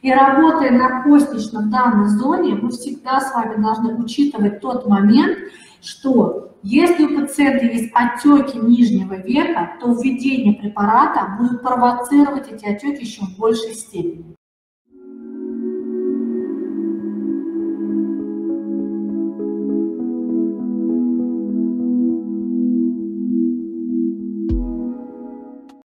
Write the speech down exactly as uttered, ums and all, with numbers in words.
И работая на костечно-данной зоне, мы всегда с вами должны учитывать тот момент, что если у пациента есть отеки нижнего века, то введение препарата будет провоцировать эти отеки еще в большей степени.